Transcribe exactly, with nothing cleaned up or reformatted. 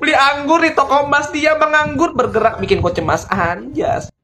Beli anggur di toko emas, dia menganggur bergerak bikin kau cemas, anjas.